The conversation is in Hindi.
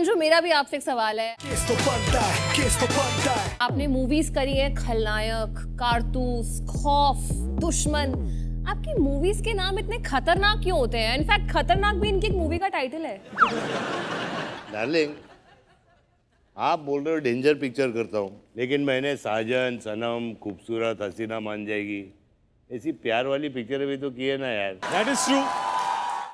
अंशु, मेरा भी आपसे एक सवाल है। आपने मूवीज करी है, खलनायक, कारतूस, खौफ, दुश्मन। आपकी मूवीज के नाम इतने खतरनाक क्यों होते हैं? इनफैक्ट खतरनाक भी इनकी एक मूवी का टाइटल है। डार्लिंग, आप बोल रहे हो डेंजर पिक्चर करता हूँ, लेकिन मैंने साजन, सनम, खूबसूरत, हसीना मान जाएगी ऐसी प्यार वाली पिक्चर भी तो की है ना यार। That is true.